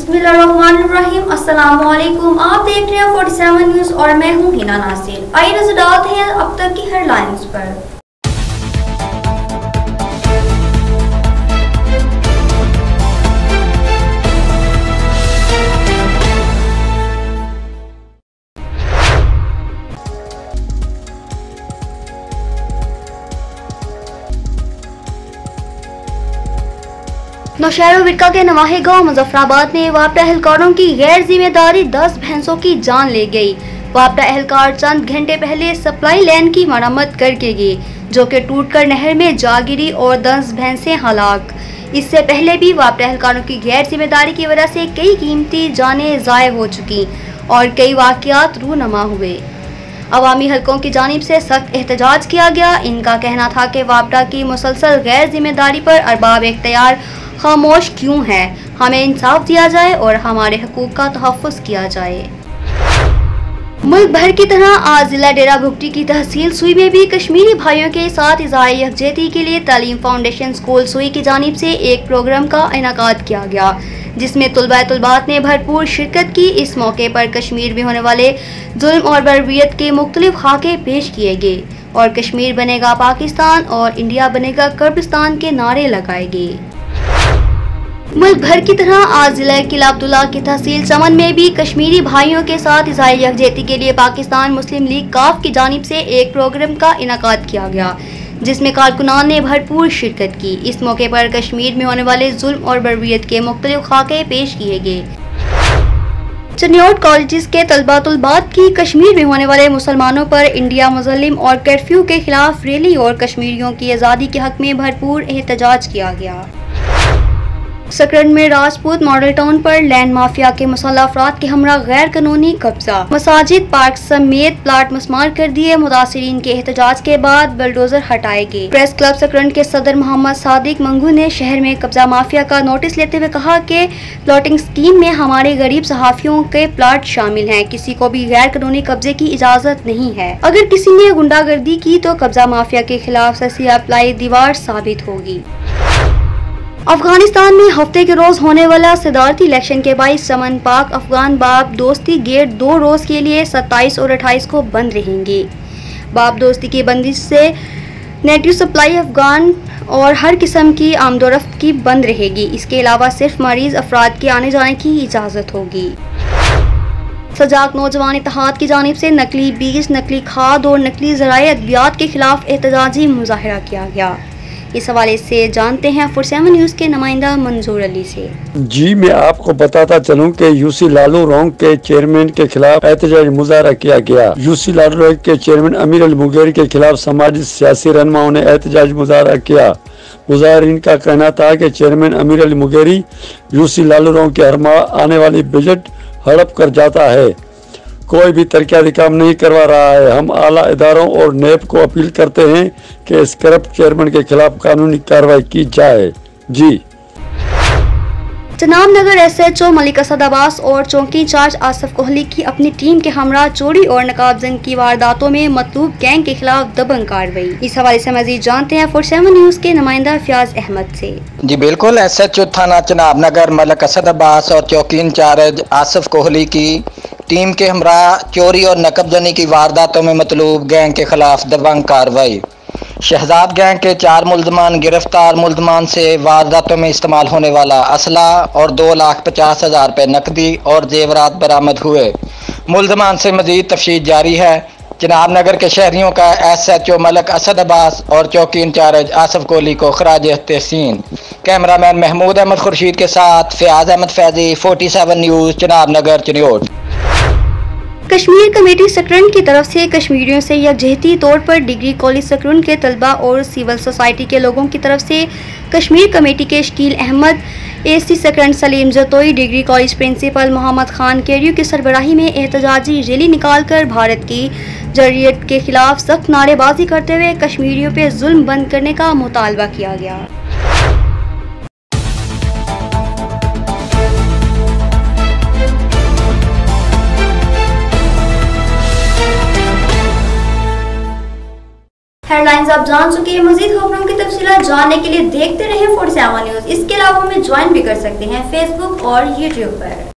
बिस्मिल्लाहिर्रहमानिर्रहीम। अस्सलामुअलैकुम। आप देख रहे हैं 47 न्यूज़ और मैं हूं हिना नासिर। आइए नजर डालते हैं अब तक की हेडलाइंस पर। नौशहरा विरका के नवाहे गांव मुजफ्फराबाद में वापडा एहलकारों की गैर जिम्मेदारी 10 भैंसों की जान ले गई। वापडा एहलकार चंद घंटे पहले सप्लाई लाइन की मरम्मत करके गए, जो कि टूटकर नहर में जा गिरी और 10 भैंसें हलाक। इससे पहले भी वापडा एहलकारों की गैर जिम्मेदारी की वजह से कई कीमती जानें ज़ाय हो चुकी और कई वाक़यात रूनमा हुए। अवामी हलकों की जानिब से सख्त एहतजाज किया गया। इनका कहना था कि वापडा की मुसलसल गैर जिम्मेदारी पर अरबाब इख्तियार खामोश क्यों है, हमें इंसाफ दिया जाए और हमारे हकूक़ का तहफ़्फ़ुज़ किया जाए। मुल्क भर की तरह आज जिला डेरा भुगटी की तहसील सुई में भी कश्मीरी भाइयों के साथ इज़हार यकजहती के लिए तालीम फाउंडेशन स्कूल सुई की जानिब से एक प्रोग्राम का इनेकाद किया गया, जिसमें तुलबा-तुलबात ने भरपूर शिरकत की। इस मौके पर कश्मीर में होने वाले जुल्म और बर्बरियत के मुख्तलिफ खाके पेश किए गए और कश्मीर बनेगा पाकिस्तान और इंडिया बनेगा कर्दिस्तान के नारे लगाए गए। मुल्क भर की तरह आज जिला किला अब्दुल्ला की तहसील चमन में भी कश्मीरी भाइयों के साथ इज़हार यकजहती के लिए पाकिस्तान मुस्लिम लीग काफ की जानिब से एक प्रोग्राम का इनेकाद किया गया, जिसमें कारकुनान ने भरपूर शिरकत की। इस मौके पर कश्मीर में होने वाले जुल्म और बर्बरियत के मुख्तलिफ खाके पेश किए गए। चनियोट कॉलेज के तलबा-तुलबात की कश्मीर में होने वाले मुसलमानों पर इंडिया मुज़ल्लिम और कर्फ्यू के खिलाफ रैली और कश्मीरियों की आज़ादी के हक में भरपूर एहतजाज किया गया। सकरन में राजपूत मॉडल टाउन पर लैंड माफिया के मुसल्लह अफराद के हमरा गैर कानूनी कब्जा, मसाजिद पार्क समेत प्लाट मस्मार कर दिए। मुतासिरीन के एहतजाज के बाद बुलडोजर हटाए गए। प्रेस क्लब सकरन के सदर मोहम्मद सादिक मंगू ने शहर में कब्जा माफिया का नोटिस लेते हुए कहा कि प्लॉटिंग स्कीम में हमारे गरीब सहाफियों के प्लाट शामिल हैं, किसी को भी गैर कानूनी कब्जे की इजाजत नहीं है। अगर किसी ने गुंडागर्दी की तो कब्जा माफिया के खिलाफ ससी अप्लाई दीवार साबित होगी। अफगानिस्तान में हफ्ते के रोज होने वाला सदारती इलेक्शन के बाईस चमन पाक अफगान बाब दोस्ती गेट 2 रोज के लिए 27 और 28 को बंद रहेंगे। बाब दोस्ती की बंदिश से नेटिव सप्लाई अफगान और हर किस्म की आमदोरफ्त की बंद रहेगी। इसके अलावा सिर्फ मरीज अफराद के आने जाने की इजाज़त होगी। सजाक नौजवान इत्तेहाद की जानिब से नकली बीज, नकली खाद और नकली ज़राए अद्वियात के खिलाफ एहतजाजी मुजाहरा किया गया। इस हवाले से जानते हैं 47 न्यूज़ के नुमाइंदा मंजूर अली से। जी, मैं आपको बताता चलूं कि यूसी लालू रोंग के चेयरमैन के खिलाफ एहतजाज मुजाहरा किया गया। यूसी लालू रोंग के चेयरमैन अमीर अली मुगेरी के खिलाफ समाजी सियासी रहनुमाओं ने एहतजाज मुजाहरा किया। मुजाहरीन का कहना था कि चेयरमैन अमीर अली मुगेरी यूसी लालू रोंग के हर माह आने वाली बजट हड़प कर जाता है, कोई भी तरक्याती काम नहीं करवा रहा है। हम आला इदारों और नेब को अपील करते हैं कि इस करप्ट चेयरमैन के खिलाफ कानूनी कार्रवाई की जाए। जी। जनाब नगर SHO मलिक असद अब्बास और चौकी इंचार्ज आसिफ कोहली की अपनी टीम के हमरा चोरी और नकाबजंग की वारदातों में मतलूब गैंग के खिलाफ दबंग कार्रवाई। इस हवाले से मजीद जानते हैं 47 न्यूज़ के नुमाइंदा फयाज अहमद से। जी बिल्कुल, SHO थाना चनाब नगर मलिक असद अब्बास और चौकी इंचार्ज आसिफ कोहली की टीम के हमरा चोरी और नकबजनी की वारदातों में मतलूब गैंग के खिलाफ दबंग कार्रवाई। शहजाद गैंग के 4 मुल्ज़मान गिरफ्तार। मुल्ज़मान से वारदातों में इस्तेमाल होने वाला असला और 2,50,000 रुपये नकदी और जेवरात बरामद हुए। मुल्ज़मान से मजीद तफ्तीश जारी है। चनाब नगर के शहरियों का SHO मलिक असद अब्बास और चौकी इंचार्ज आसिफ कोहली को खराज तहसीन। कैमरामैन महमूद अहमद खुर्शीद के साथ फयाज अहमद फैजी, 47 न्यूज़ चनाब नगर चनियोट। कश्मीर कमेटी सकरन की तरफ से कश्मीरियों से यकजहती तौर पर डिग्री कॉलेज सकरन के तलबा और सिविल सोसाइटी के लोगों की तरफ से कश्मीर कमेटी के Shakeel Ahmed, AC Sakran Saleem Jatoi, degree college principal Mohammad Khan Kerio की सरबराही में एहतजाजी रैली निकालकर भारत की जर्रियत के खिलाफ सख्त नारेबाजी करते हुए कश्मीरियों पर जुल्म बंद करने का मुतालबा किया गया। हेडलाइंस आप जान चुके हैं। मजीद खबरों की तफसीलात जानने के लिए देखते रहें 47 न्यूज। इसके अलावा हमें ज्वाइन भी कर सकते हैं फेसबुक और यूट्यूब पर।